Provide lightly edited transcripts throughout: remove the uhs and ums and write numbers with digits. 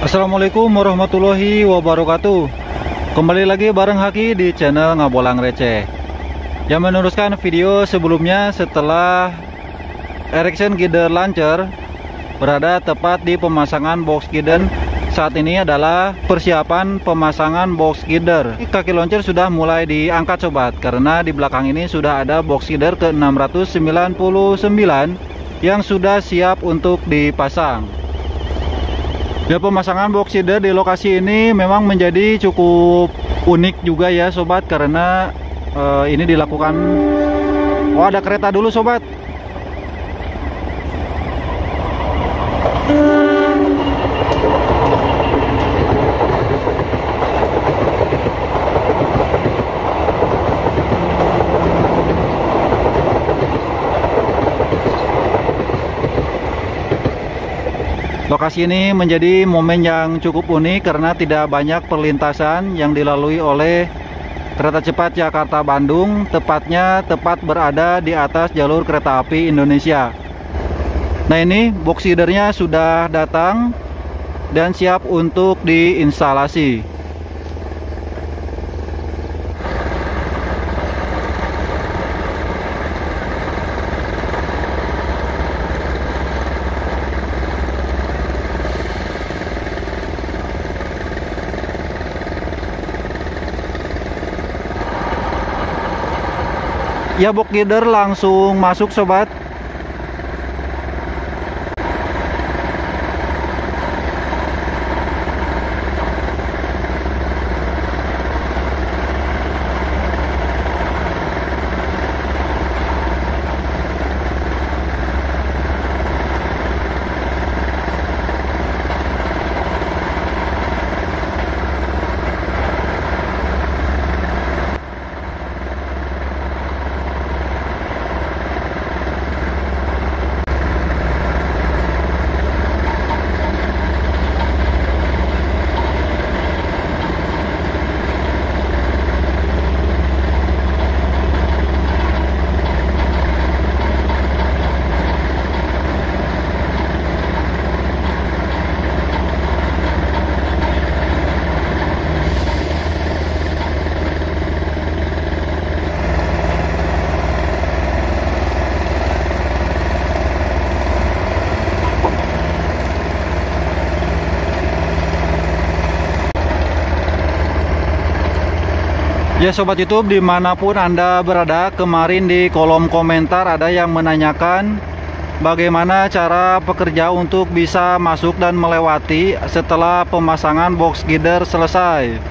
Assalamualaikum warahmatullahi wabarakatuh. Kembali lagi bareng Haki di channel Ngabolang Receh, yang meneruskan video sebelumnya setelah Ericsson Glider Launcher berada tepat di pemasangan box glider. Saat ini adalah persiapan pemasangan box glider. Kaki launcher sudah mulai diangkat sobat, karena di belakang ini sudah ada box glider ke 699 yang sudah siap untuk dipasang. Ya, pemasangan box glider di lokasi ini memang menjadi cukup unik juga ya sobat, karena ini dilakukan. Oh, ada kereta dulu sobat. Lokasi ini menjadi momen yang cukup unik karena tidak banyak perlintasan yang dilalui oleh kereta cepat Jakarta-Bandung, tepat berada di atas jalur kereta api Indonesia. Nah, ini box glidernya sudah datang dan siap untuk diinstalasi. Ya, box glider langsung masuk sobat. Ya sobat YouTube, dimanapun Anda berada, kemarin di kolom komentar ada yang menanyakan bagaimana cara pekerja untuk bisa masuk dan melewati setelah pemasangan box glider selesai.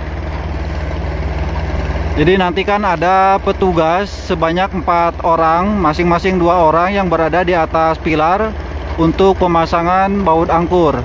Jadi nanti kan ada petugas sebanyak 4 orang, masing-masing 2 orang yang berada di atas pilar untuk pemasangan baut angkur.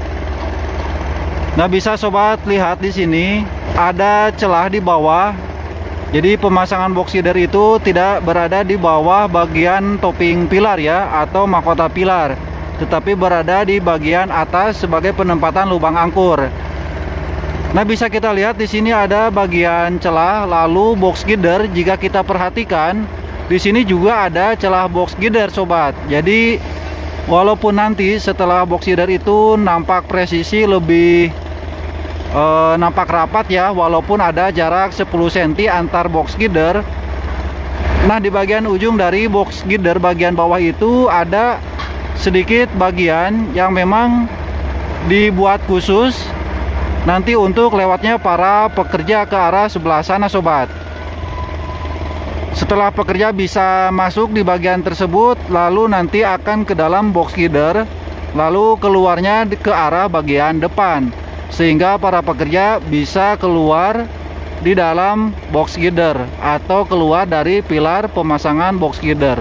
Nah, bisa sobat lihat di sini ada celah di bawah. Jadi pemasangan box glider itu tidak berada di bawah bagian topping pilar ya, atau mahkota pilar, tetapi berada di bagian atas sebagai penempatan lubang angkur. Nah, bisa kita lihat di sini ada bagian celah. Lalu box glider, jika kita perhatikan di sini juga ada celah box glider sobat. Jadi walaupun nanti setelah box glider itu nampak presisi lebih nampak rapat ya, walaupun ada jarak 10 cm antar box glider. Nah, di bagian ujung dari box glider bagian bawah itu ada sedikit bagian yang memang dibuat khusus nanti untuk lewatnya para pekerja ke arah sebelah sana sobat. Setelah pekerja bisa masuk di bagian tersebut, lalu nanti akan ke dalam box glider, lalu keluarnya ke arah bagian depan, sehingga para pekerja bisa keluar di dalam box glider atau keluar dari pilar pemasangan box glider.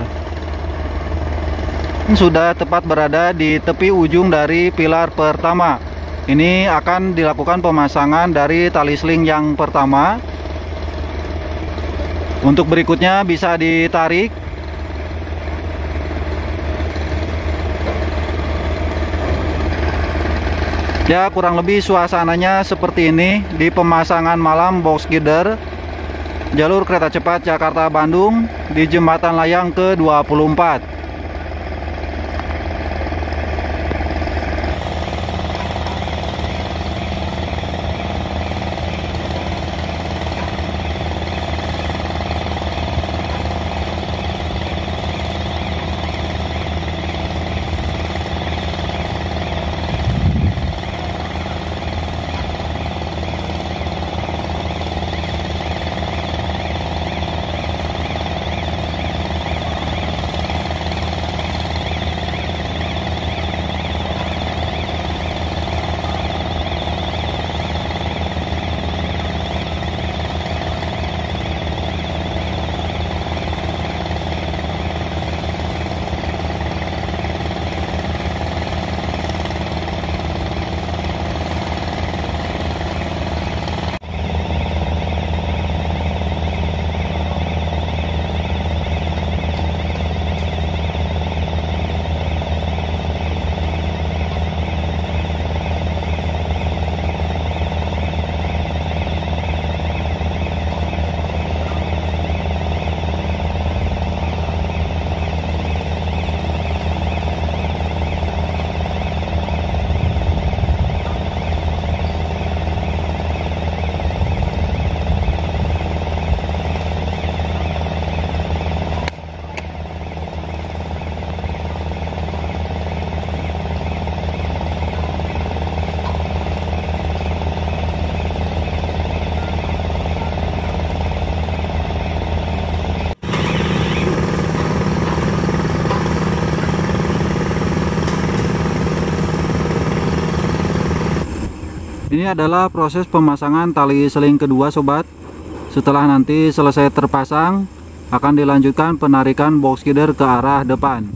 Sudah tepat berada di tepi ujung dari pilar pertama. Ini akan dilakukan pemasangan dari tali sling yang pertama. Untuk berikutnya bisa ditarik. Ya, kurang lebih suasananya seperti ini di pemasangan malam box glider jalur kereta cepat Jakarta-Bandung di Jembatan Layang ke-24. Ini adalah proses pemasangan tali seling kedua sobat. Setelah nanti selesai terpasang, akan dilanjutkan penarikan box girder ke arah depan.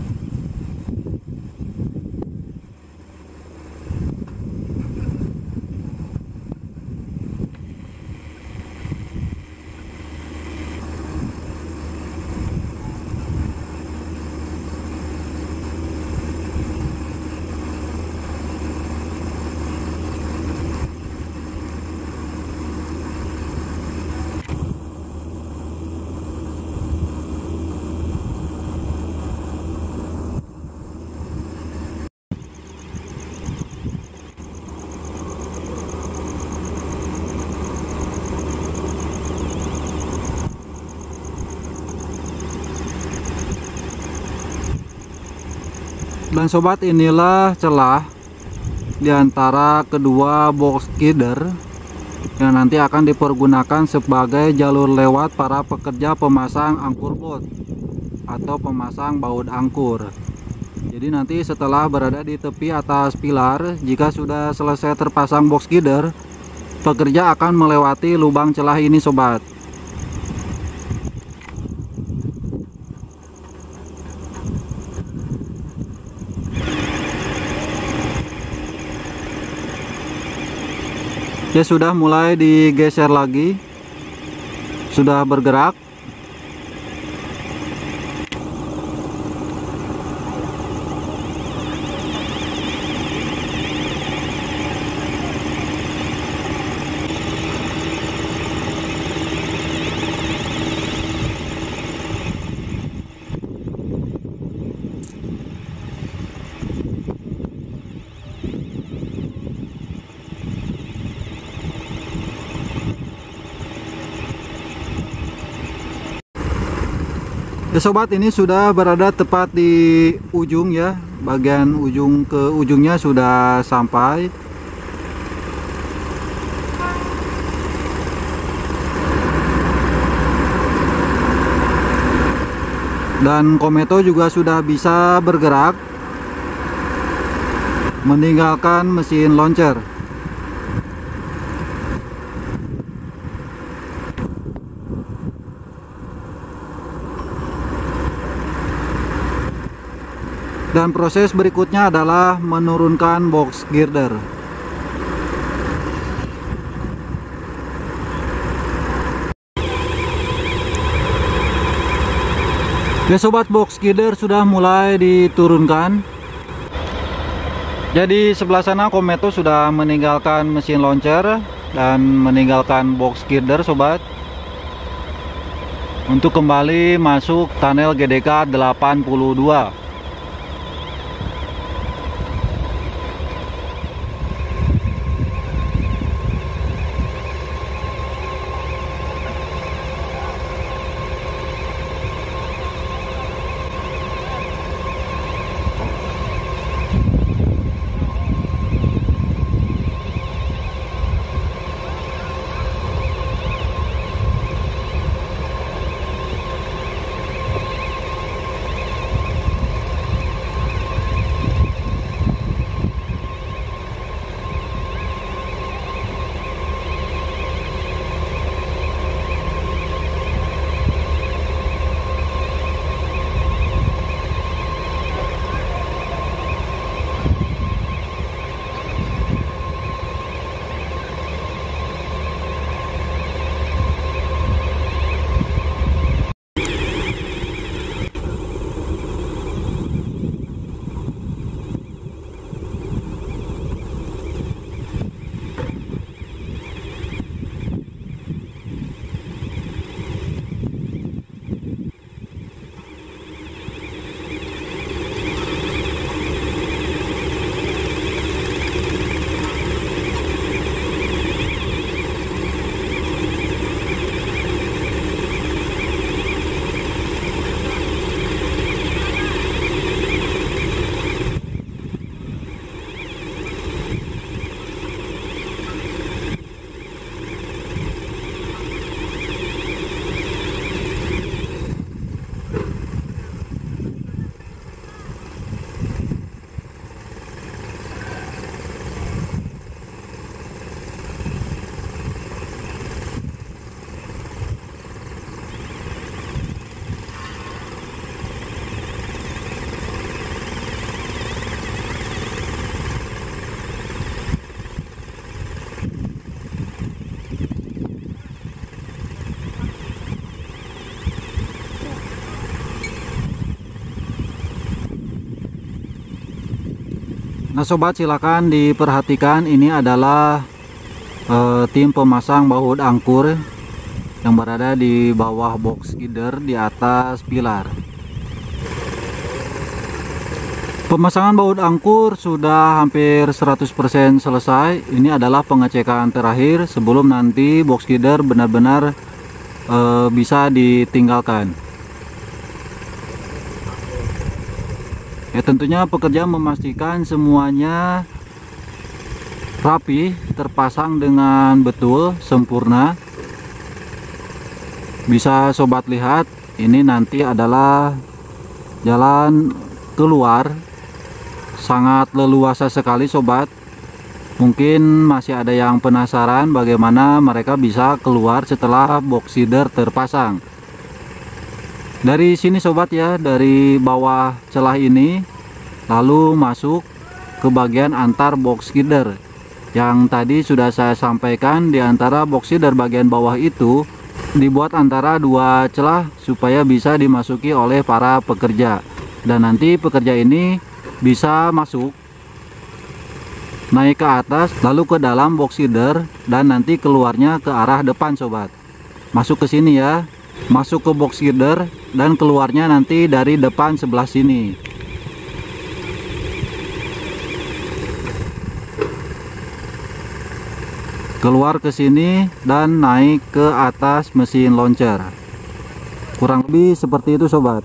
Dan sobat, inilah celah di antara kedua box girder yang nanti akan dipergunakan sebagai jalur lewat para pekerja pemasang angkur bot atau pemasang baut angkur. Jadi nanti setelah berada di tepi atas pilar, jika sudah selesai terpasang box girder, pekerja akan melewati lubang celah ini sobat. Ya, sudah mulai digeser lagi, sudah bergerak. Ya sobat, ini sudah berada tepat di ujung ya, bagian ujung ke ujungnya sudah sampai. Dan Kometo juga sudah bisa bergerak meninggalkan mesin launcher. Dan proses berikutnya adalah menurunkan box girder. Ya sobat, box girder sudah mulai diturunkan. Jadi sebelah sana Kometo sudah meninggalkan mesin launcher dan meninggalkan box girder sobat, untuk kembali masuk tunnel GDK 82. Nah sobat, silakan diperhatikan, ini adalah tim pemasang baut angkur yang berada di bawah box gider di atas pilar. Pemasangan baut angkur sudah hampir 100% selesai. Ini adalah pengecekan terakhir sebelum nanti box gider benar-benar bisa ditinggalkan. Ya, tentunya pekerja memastikan semuanya rapi, terpasang dengan betul, sempurna. Bisa sobat lihat, ini nanti adalah jalan keluar. Sangat leluasa sekali sobat. Mungkin masih ada yang penasaran bagaimana mereka bisa keluar setelah box gider terpasang. Dari sini sobat ya, dari bawah celah ini lalu masuk ke bagian antar box gider. Yang tadi sudah saya sampaikan, di antara box gider bagian bawah itu dibuat antara dua celah supaya bisa dimasuki oleh para pekerja. Dan nanti pekerja ini bisa masuk, naik ke atas, lalu ke dalam box gider, dan nanti keluarnya ke arah depan sobat. Masuk ke sini ya, masuk ke box gider dan keluarnya nanti dari depan sebelah sini. Keluar ke sini dan naik ke atas mesin launcher. Kurang lebih seperti itu sobat.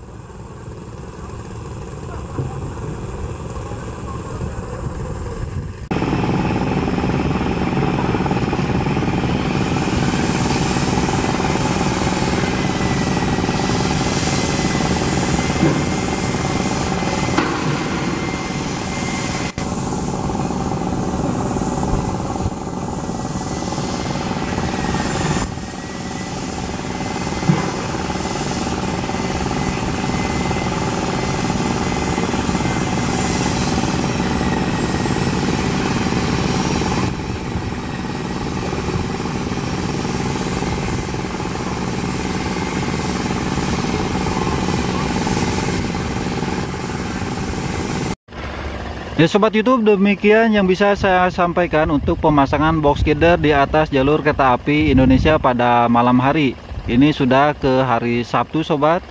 Ya sobat YouTube, demikian yang bisa saya sampaikan untuk pemasangan box gider di atas jalur kereta api Indonesia pada malam hari. Ini sudah ke hari Sabtu sobat.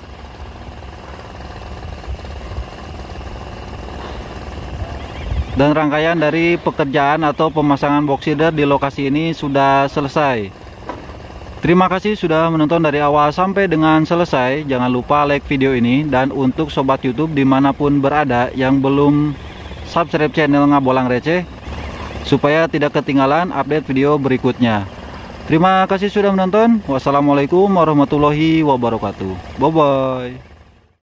Dan rangkaian dari pekerjaan atau pemasangan box gider di lokasi ini sudah selesai. Terima kasih sudah menonton dari awal sampai dengan selesai. Jangan lupa like video ini, dan untuk sobat YouTube dimanapun berada yang belum subscribe channel Ngabolang Receh supaya tidak ketinggalan update video berikutnya. Terima kasih sudah menonton. Wassalamualaikum warahmatullahi wabarakatuh. Bye bye.